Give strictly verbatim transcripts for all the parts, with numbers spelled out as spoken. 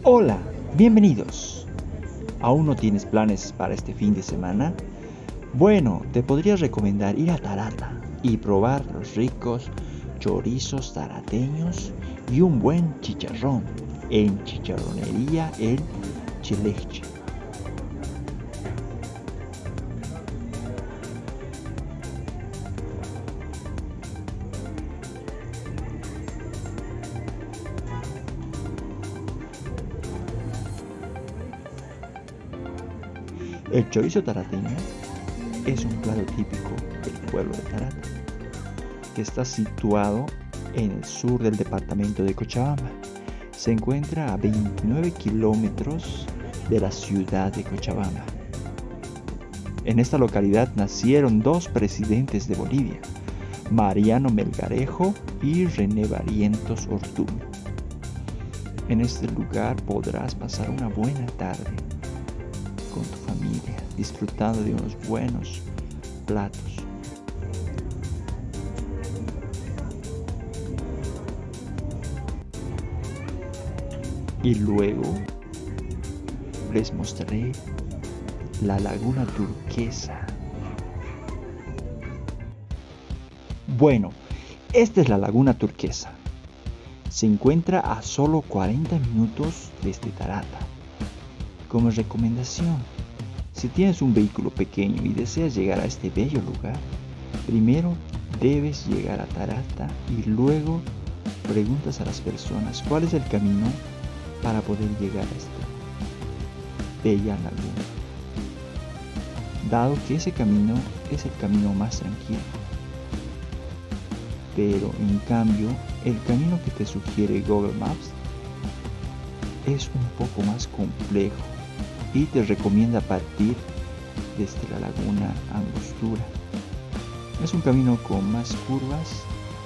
Hola, bienvenidos. ¿Aún no tienes planes para este fin de semana? Bueno, te podría recomendar ir a Tarata y probar los ricos chorizos tarateños y un buen chicharrón en Chicharronería El Chileche. El chorizo tarateño es un plato típico del pueblo de Tarata, que está situado en el sur del departamento de Cochabamba. Se encuentra a veintinueve kilómetros de la ciudad de Cochabamba. En esta localidad nacieron dos presidentes de Bolivia, Mariano Melgarejo y René Barrientos Ortúm. En este lugar podrás pasar una buena tarde con tu familia, disfrutando de unos buenos platos. Y luego les mostraré la laguna turquesa. Bueno, esta es la laguna turquesa. Se encuentra a solo cuarenta minutos desde Tarata. Como recomendación, si tienes un vehículo pequeño y deseas llegar a este bello lugar, primero debes llegar a Tarata y luego preguntas a las personas cuál es el camino para poder llegar a esta bella laguna, dado que ese camino es el camino más tranquilo. Pero en cambio, el camino que te sugiere Google Maps es un poco más complejo y te recomienda partir desde la laguna Angostura. Es un camino con más curvas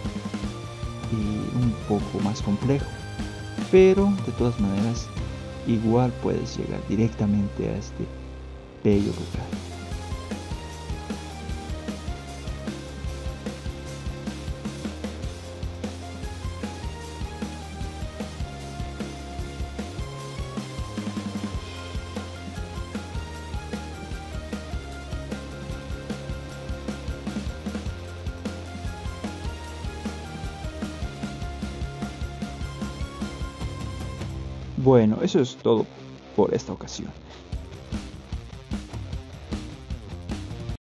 y un poco más complejo, pero de todas maneras igual puedes llegar directamente a este bello lugar. Bueno, eso es todo por esta ocasión.